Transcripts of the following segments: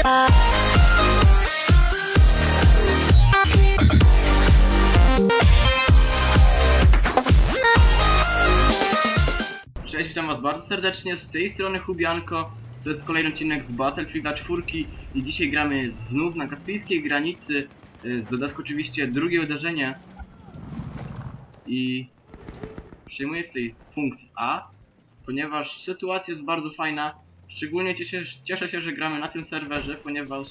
Cześć, witam was bardzo serdecznie, z tej strony Hubianko. To jest kolejny odcinek z Battlefielda 4 i dzisiaj gramy znów na kaspijskiej granicy, z dodatku oczywiście drugie uderzenie. I przejmuję tutaj punkt A, ponieważ sytuacja jest bardzo fajna. Szczególnie cieszę się, że gramy na tym serwerze, ponieważ...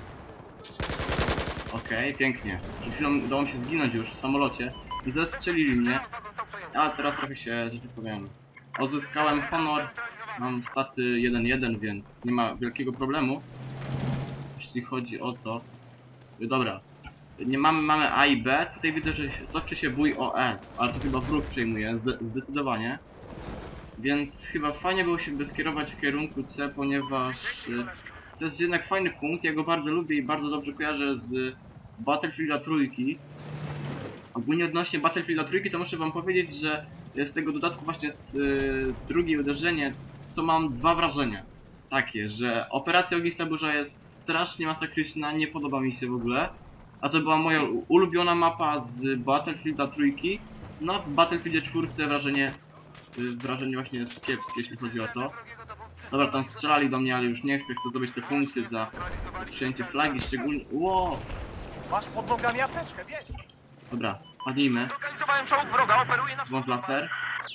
Okej, pięknie. Przed chwilą udało mi się zginąć już w samolocie. Zastrzelili mnie. A teraz trochę się, że tak powiem, odzyskałem honor. Mam staty 1-1, więc nie ma wielkiego problemu, jeśli chodzi o to. Dobra, nie mamy A i B. Tutaj widzę, że toczy się bój o E, ale to chyba wróg przejmuje, zdecydowanie. Więc chyba fajnie było się skierować w kierunku C, ponieważ to jest jednak fajny punkt. Ja go bardzo lubię i bardzo dobrze kojarzę z Battlefielda 3. Ogólnie odnośnie Battlefielda 3 to muszę wam powiedzieć, że z tego dodatku właśnie z drugie uderzenie to mam dwa wrażenia. Takie, że operacja Ognista Burza jest strasznie masakryczna, nie podoba mi się w ogóle. A to była moja ulubiona mapa z Battlefielda 3. No w Battlefieldzie 4 wrażenie właśnie jest kiepskie, jeśli chodzi o to. Dobra, tam strzelali do mnie, ale już nie chcę zdobyć te punkty za przyjęcie flagi, szczególnie... Ło! Masz pod nogami apteczkę, bierz! Dobra, padnijmy. Wąt laser.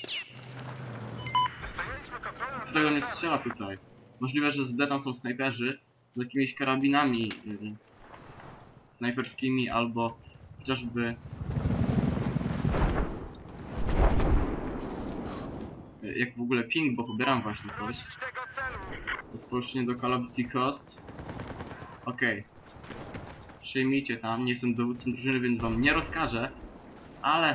Kto do mnie strzela tutaj? Możliwe, że z D tam są snajperzy z jakimiś karabinami snajperskimi albo chociażby jak w ogóle ping, bo pobieram właśnie coś. To jest połączenie do Call of Duty Ghost. Okej. Przyjmijcie tam, nie jestem dowódcą drużyny, więc wam nie rozkażę. Ale...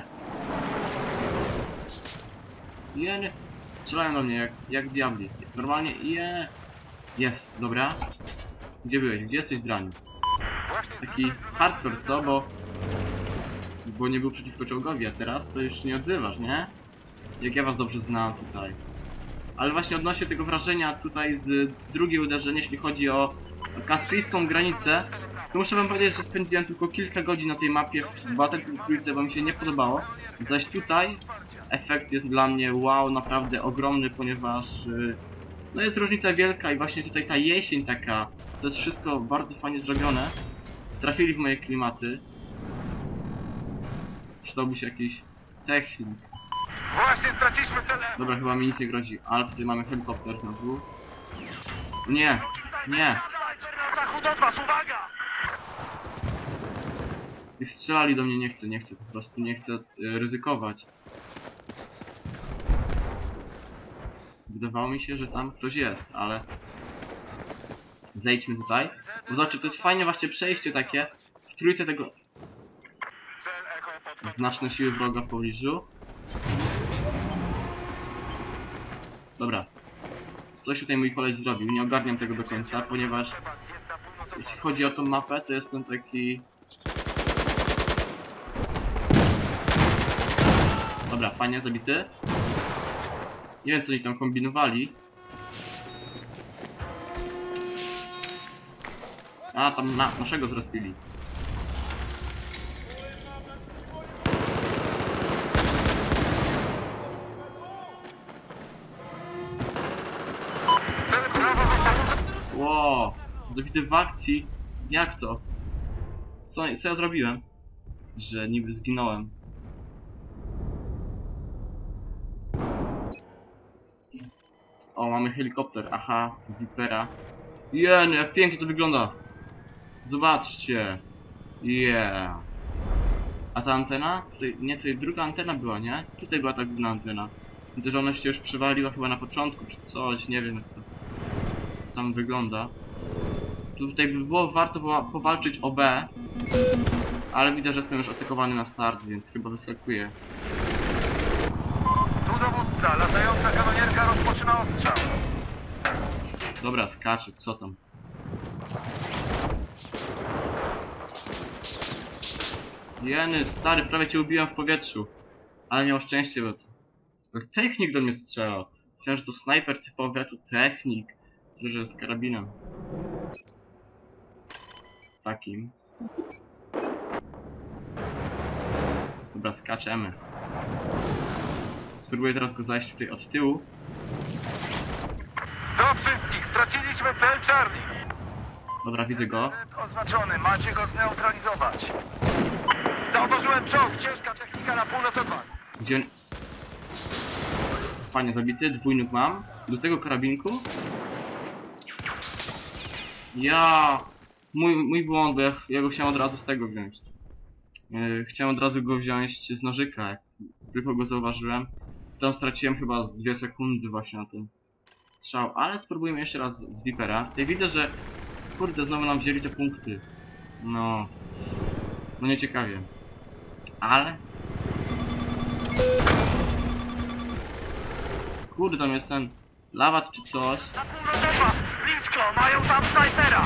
Nie. Strzelają do mnie jak diabli. Normalnie jest, dobra. Gdzie byłeś? Gdzie jesteś, Draniu? Taki hardcore, co? Bo nie był przeciwko czołgowi, a teraz to już nie odzywasz, nie? Jak ja was dobrze znam tutaj. Ale właśnie odnośnie tego wrażenia tutaj z drugie uderzenie, jeśli chodzi o kaspijską granicę, to muszę wam powiedzieć, że spędziłem tylko kilka godzin na tej mapie w Battlefield 3, bo mi się nie podobało. Zaś tutaj efekt jest dla mnie wow, naprawdę ogromny, ponieważ no jest różnica wielka i właśnie tutaj ta jesień taka, to jest wszystko bardzo fajnie zrobione. Trafili w moje klimaty. Przydałby się jakiś technik. Właśnie straciliśmy tyle! Dobra, chyba mi nic nie grozi, ale tutaj mamy helikopter znowu. Nie! Na zachód od was, uwaga! I strzelali do mnie, nie chcę, po prostu nie chcę ryzykować. Wydawało mi się, że tam ktoś jest, ale... Zejdźmy tutaj. To znaczy, to jest fajne właśnie przejście takie w trójce tego... Znaczne siły wroga w pobliżu. Dobra. Coś tutaj mój koleś zrobił, nie ogarniam tego do końca, ponieważ... Jeśli chodzi o tą mapę, to jestem taki... Dobra, fajnie, zabity. Nie wiem, co oni tam kombinowali. A, tam naszego zrespili. Wow, zabity w akcji. Jak to? Co ja zrobiłem? Że niby zginąłem. O, mamy helikopter, aha, Vipera. No jak pięknie to wygląda. Zobaczcie. Yeah. A ta antena? Tutaj druga antena była, nie? Tutaj była ta główna antena. Widzę, że ona się już przywaliła chyba na początku, czy coś, nie wiem jak to tam wygląda. Tutaj by było warto powalczyć o B. Ale widzę, że jestem już atakowany na start, więc chyba wyskakuję. Tu dowódca, latająca kanonierka rozpoczyna ostrzał. Dobra, skaczę, co tam? Jeny, stary, prawie cię ubiłem w powietrzu. Ale miał szczęście, bo... Technik do mnie strzelał. Myślałem, że to snajper typowy, a to technik. Tyle, że z karabinem. takim. Dobra, skaczemy. Spróbuję teraz go zajść tutaj od tyłu. Do wszystkich, straciliśmy cel Charlie. Dobra, widzę go. Oznaczony, macie go zneutralizować. Zauważyłem czołg, ciężka technika na północ od was. Gdzie on... Fajnie zabity, dwójnik mam. Do tego karabinku. Mój błąd, bo ja go chciałem od razu z tego wziąć. Chciałem od razu go wziąć z nożyka, jak tylko go zauważyłem. Tam straciłem chyba z 2 sekundy właśnie na ten strzał, ale spróbujemy jeszcze raz z Vipera. Tutaj widzę, że kurde, znowu nam wzięli te punkty. No nieciekawie. Ale... Kurde, tam jest ten lawat czy coś. Na północ od was, blisko, mają tam snajpera.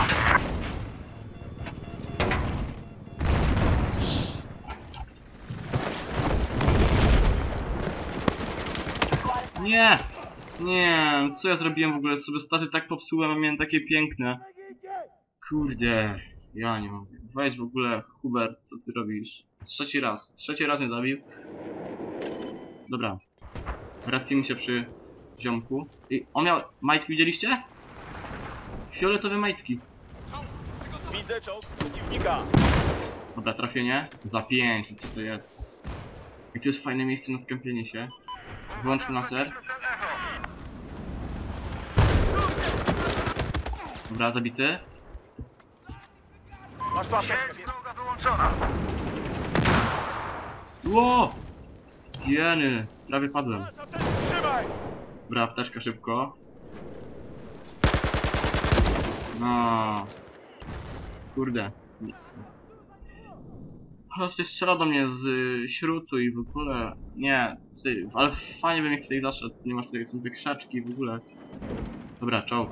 Nie! Nie, co ja zrobiłem w ogóle? Sobie staty tak popsułem, a miałem takie piękne. Kurde, ja nie mogę. Weź w ogóle, Hubert, co ty robisz? Trzeci raz mnie zabił. Dobra. Respimy się przy ziomku. I on miał... Majtki widzieliście? Fioletowe majtki. Widzę czołg przeciwnika. Dobra, trafienie. Za 5, co to jest? I tu jest fajne miejsce na skępienie się. Wyłączmy laser. Dobra, zabity. Masz tu apteczkę, droga wyłączona. Ło! Jeny, prawie padłem. Trzymaj! Dobra, apteczka szybko. No. Kurde. Ale ktoś strzela do mnie z śrutu i w ogóle... Nie, tutaj, ale fajnie bym ich tutaj zaszedł. Nie masz tutaj, są te krzaczki w ogóle. Dobra, czołg.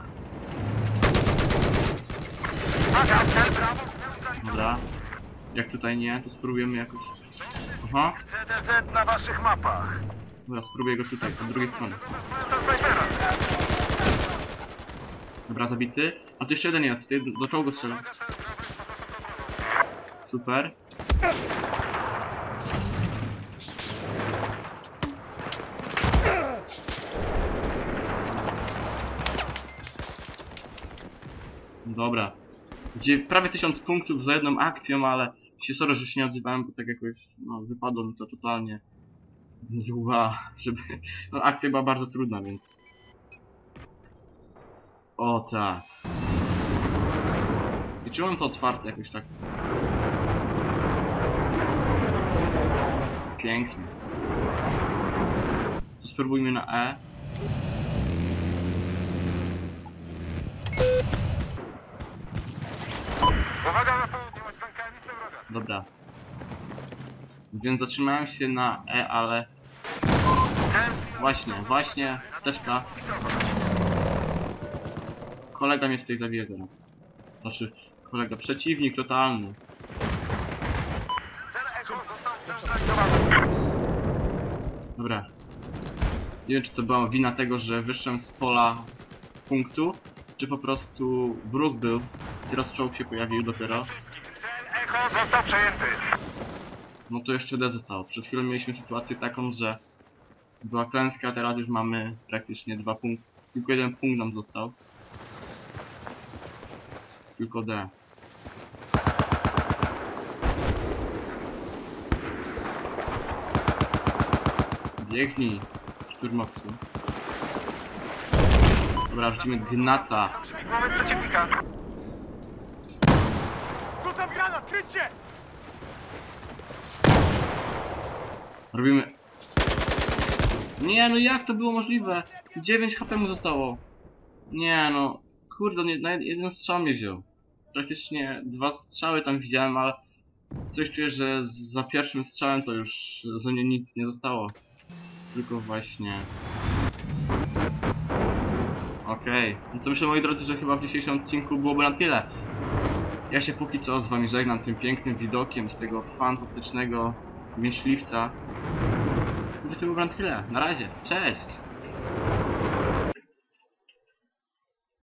Uwaga, cel brawo, Dobra. Jak tutaj nie, to spróbujemy jakoś... Aha. CDZ na waszych mapach. Dobra, spróbuję go tutaj, od drugiej strony. Do snajpera. Dobra, zabity. A tu jeszcze jeden jest, tutaj do czołgu strzela. Super. Dobra. Gdzie prawie 1000 punktów za jedną akcją, ale się sorry, że się nie odzywałem, bo tak jakoś, no, wypadło mi to totalnie z łba, żeby... No, akcja była bardzo trudna, więc... O tak. I czułem to otwarte jakoś tak. Pięknie. To spróbujmy na E. Uwaga na południe, rękawice wroga. Dobra. Więc zatrzymałem się na E, ale... Właśnie, apteczka. Kolega mnie tutaj zabije teraz. Znaczy, kolega, przeciwnik totalny. Cel Echo został zneutralizowany. Dobra. Nie wiem, czy to była wina tego, że wyszłem z pola punktu, czy po prostu wróg był. Teraz czołg się pojawił dopiero. Cel Echo został przejęty. No to jeszcze D zostało. Przed chwilą mieliśmy sytuację taką, że była klęska, a teraz już mamy praktycznie 2 punkty. Tylko 1 punkt nam został. Tylko D. Biegnij, szturmowcu. Dobra, rzucimy gnata. Śmigłowiec przeciwnika. Rzucam granat, kryć się! Robimy... Nie, no jak to było możliwe? 9 HP mu zostało. Nie, no... Kurde, on na jeden strzał mnie wziął. Praktycznie 2 strzały tam widziałem, ale... Coś czuję, że za pierwszym strzałem to już ze mnie nic nie zostało. Tylko właśnie... Okej. No to myślę, moi drodzy, że chyba w dzisiejszym odcinku byłoby na tyle. Ja się póki co z wami żegnam tym pięknym widokiem z tego fantastycznego myśliwca. No to byłoby na tyle. Na razie. Cześć!